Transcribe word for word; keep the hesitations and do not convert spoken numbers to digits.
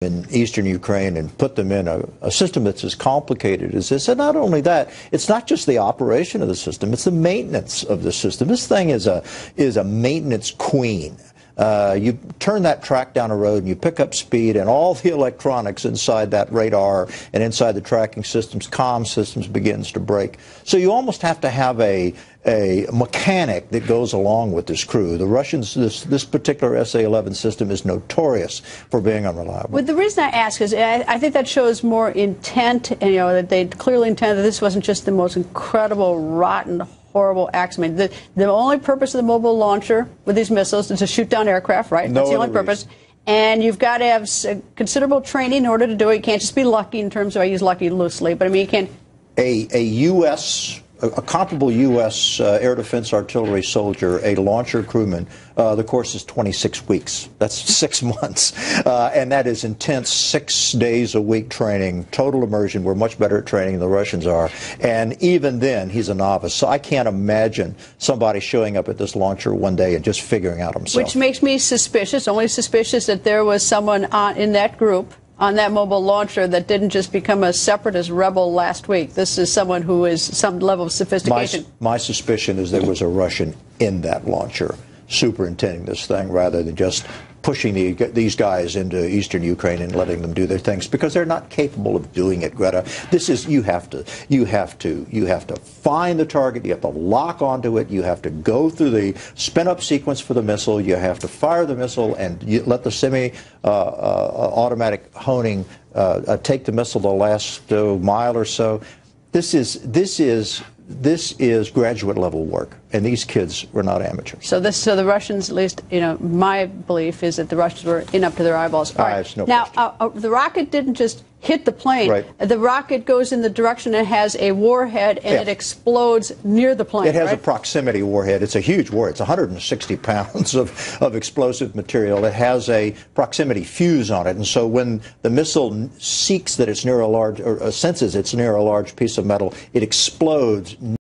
in eastern Ukraine and put them in a, a system that's as complicated as this. And not only that, it's not just the operation of the system, it's the maintenance of the system. This thing is a, is a maintenance queen. Uh, you turn that track down a road and you pick up speed, and all the electronics inside that radar and inside the tracking systems, comm systems, begins to break. So you almost have to have a a mechanic that goes along with this crew. The Russians, this this particular S A eleven system is notorious for being unreliable. Well, the reason I ask is I, I think that shows more intent, and you know that they clearly intended that this wasn't just the most incredible, rotten, horrible accident. The, the only purpose of the mobile launcher with these missiles is to shoot down aircraft, right? No That's the only other purpose. reason. And you've got to have considerable training in order to do it. You can't just be lucky in terms of, I use lucky loosely, but I mean, you can't. A, a U S A comparable U S Uh, air defense artillery soldier, a launcher crewman, uh, the course is twenty-six weeks. That's six months. Uh, and that is intense, six days a week training, total immersion. We're much better at training than the Russians are. And even then, he's a novice. So I can't imagine somebody showing up at this launcher one day and just figuring out himself. Which makes me suspicious, only suspicious that there was someone on, in that group on that mobile launcher that didn't just become a separatist rebel last week. This is someone who is some level of sophistication. My, my suspicion is there was a Russian in that launcher superintending this thing rather than just pushing the, these guys into eastern Ukraine and letting them do their things, because they're not capable of doing it, Greta. This is, you have to, you have to, you have to find the target, you have to lock onto it, you have to go through the spin-up sequence for the missile, you have to fire the missile and you let the semi-automatic uh, uh, honing uh, uh, take the missile the last uh, mile or so. This is, this is, this is graduate level work, and these kids were not amateurs. So this, so the Russians, at least, you know, my belief is that the Russians were in up to their eyeballs. All right. No now, uh, uh, the rocket didn't just hit the plane. Right. The rocket goes in the direction it has a warhead, and yeah. it explodes near the plane. It has right? a proximity warhead. It's a huge warhead. It's one hundred sixty pounds of, of explosive material. It has a proximity fuse on it, and so when the missile seeks that it's near a large, or uh, senses it's near a large piece of metal, it explodes